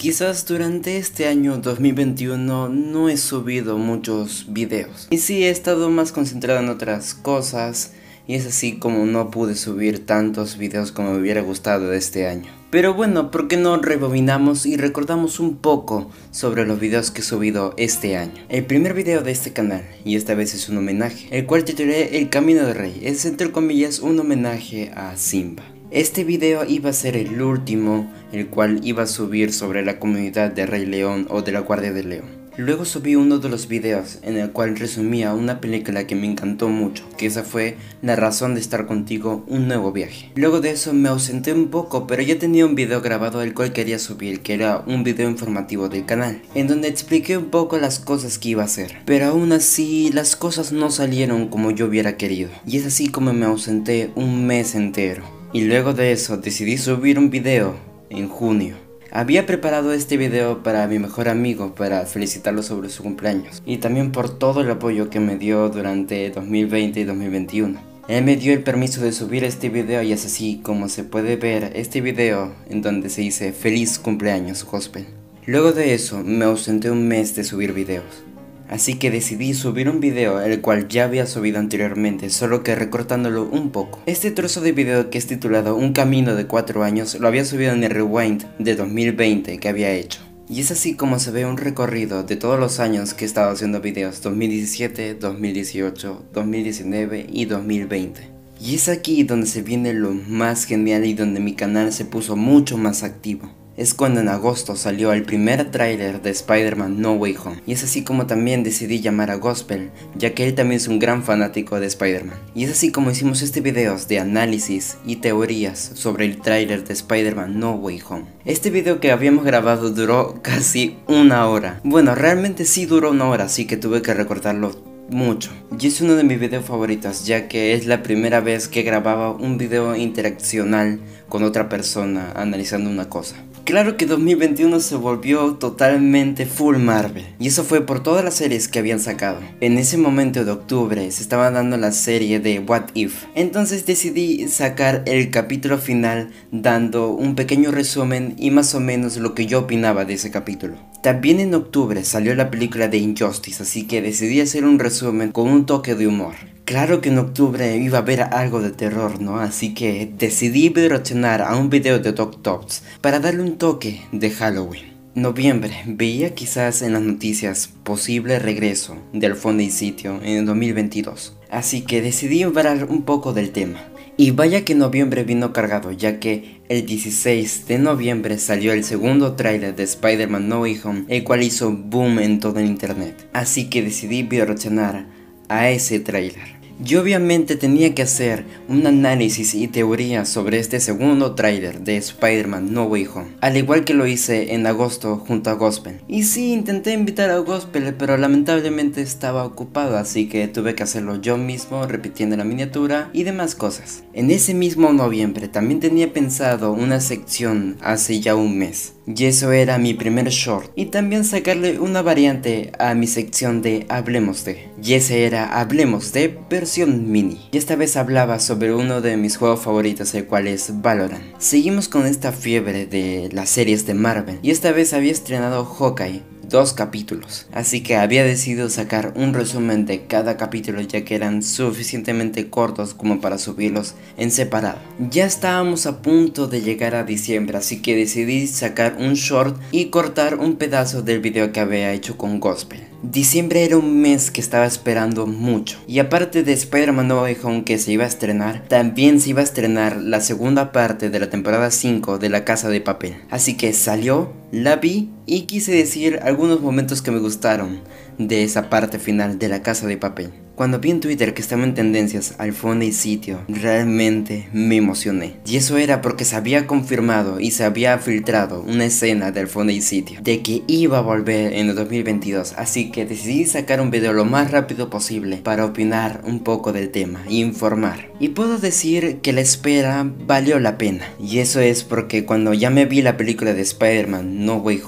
Quizás durante este año 2021 no he subido muchos videos. Y sí he estado más concentrado en otras cosas. Y es así como no pude subir tantos videos como me hubiera gustado de este año. Pero bueno, ¿por qué no rebobinamos y recordamos un poco sobre los videos que he subido este año? El primer video de este canal, y esta vez es un homenaje, el cual titulé El Camino del Rey. Es entre comillas un homenaje a Simba. Este video iba a ser el último, el cual iba a subir sobre la comunidad de Rey León o de la Guardia del León. Luego subí uno de los videos en el cual resumía una película que me encantó mucho, que esa fue La razón de estar contigo, un nuevo viaje. Luego de eso me ausenté un poco, pero ya tenía un video grabado el cual quería subir, que era un video informativo del canal, en donde expliqué un poco las cosas que iba a hacer. Pero aún así las cosas no salieron como yo hubiera querido, y es así como me ausenté un mes entero. Y luego de eso decidí subir un video en junio. Había preparado este video para mi mejor amigo para felicitarlo sobre su cumpleaños y también por todo el apoyo que me dio durante 2020 y 2021. Él me dio el permiso de subir este video y es así como se puede ver este video en donde se dice feliz cumpleaños gospel. Luego de eso me ausenté un mes de subir videos. Así que decidí subir un video el cual ya había subido anteriormente, solo que recortándolo un poco. Este trozo de video que es titulado Un camino de 4 años lo había subido en el rewind de 2020 que había hecho. Y es así como se ve un recorrido de todos los años que he estado haciendo videos, 2017, 2018, 2019 y 2020. Y es aquí donde se viene lo más genial y donde mi canal se puso mucho más activo. Es cuando en agosto salió el primer tráiler de Spider-Man No Way Home. Y es así como también decidí llamar a Gospel, ya que él también es un gran fanático de Spider-Man. Y es así como hicimos este video de análisis y teorías sobre el tráiler de Spider-Man No Way Home. Este video que habíamos grabado duró casi una hora. Bueno, realmente sí duró una hora, así que tuve que recortarlo mucho. Y es uno de mis videos favoritos, ya que es la primera vez que grababa un video interaccional con otra persona analizando una cosa. Claro que 2021 se volvió totalmente full Marvel, y eso fue por todas las series que habían sacado. En ese momento de octubre se estaba dando la serie de What If, entonces decidí sacar el capítulo final dando un pequeño resumen y más o menos lo que yo opinaba de ese capítulo. También en octubre salió la película de Injustice, así que decidí hacer un resumen con un toque de humor. Claro que en octubre iba a haber algo de terror, ¿no? Así que decidí reaccionar a un video de Doc Tops para darle un toque de Halloween. Noviembre, veía quizás en las noticias posible regreso del Fondo y Sitio en el 2022. Así que decidí hablar un poco del tema. Y vaya que noviembre vino cargado, ya que el 16 de noviembre salió el segundo tráiler de Spider-Man No Way Home, el cual hizo boom en todo el internet. Así que decidí reaccionar a ese tráiler. Yo obviamente tenía que hacer un análisis y teoría sobre este segundo tráiler de Spider-Man No Way Home, al igual que lo hice en agosto junto a Gospel. Y sí, intenté invitar a Gospel, pero lamentablemente estaba ocupado, así que tuve que hacerlo yo mismo, repitiendo la miniatura y demás cosas. En ese mismo noviembre también tenía pensado una sección hace ya un mes, y eso era mi primer short, y también sacarle una variante a mi sección de Hablemos de, y ese era Hablemos de versión mini, y esta vez hablaba sobre uno de mis juegos favoritos, el cual es Valorant. Seguimos con esta fiebre de las series de Marvel, y esta vez había estrenado Hawkeye, 2 capítulos, así que había decidido sacar un resumen de cada capítulo, ya que eran suficientemente cortos como para subirlos en separado. Ya estábamos a punto de llegar a diciembre, así que decidí sacar un short y cortar un pedazo del video que había hecho con Gospel. Diciembre era un mes que estaba esperando mucho, y aparte de Spider-Man No Way Home que se iba a estrenar, también se iba a estrenar la segunda parte de la temporada 5 de La Casa de Papel. Así que salió, la vi y quise decir algunos momentos que me gustaron de esa parte final de La Casa de Papel. Cuando vi en Twitter que estaba en tendencias al Fondo y Sitio, realmente me emocioné. Y eso era porque se había confirmado y se había filtrado una escena del Fondo y Sitio de que iba a volver en el 2022. Así que decidí sacar un video lo más rápido posible para opinar un poco del tema e informar. Y puedo decir que la espera valió la pena. Y eso es porque cuando ya me vi la película de Spider-Man No Way Home,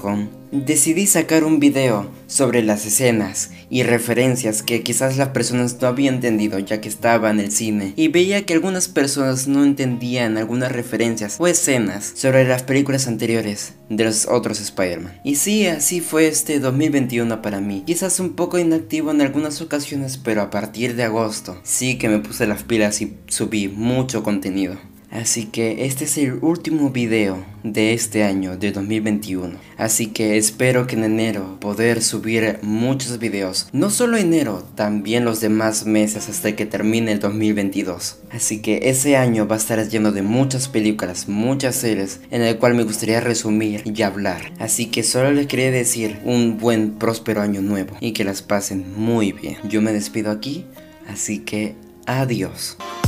decidí sacar un video sobre las escenas y referencias que quizás las personas no habían entendido ya que estaba en el cine, y veía que algunas personas no entendían algunas referencias o escenas sobre las películas anteriores de los otros Spider-Man. Y sí, así fue este 2021 para mí, quizás un poco inactivo en algunas ocasiones, pero a partir de agosto sí que me puse las pilas y subí mucho contenido. Así que este es el último video de este año, de 2021. Así que espero que en enero poder subir muchos videos. No solo enero, también los demás meses hasta que termine el 2022. Así que ese año va a estar lleno de muchas películas, muchas series, en el cual me gustaría resumir y hablar. Así que solo les quería decir un buen próspero año nuevo y que las pasen muy bien. Yo me despido aquí, así que adiós.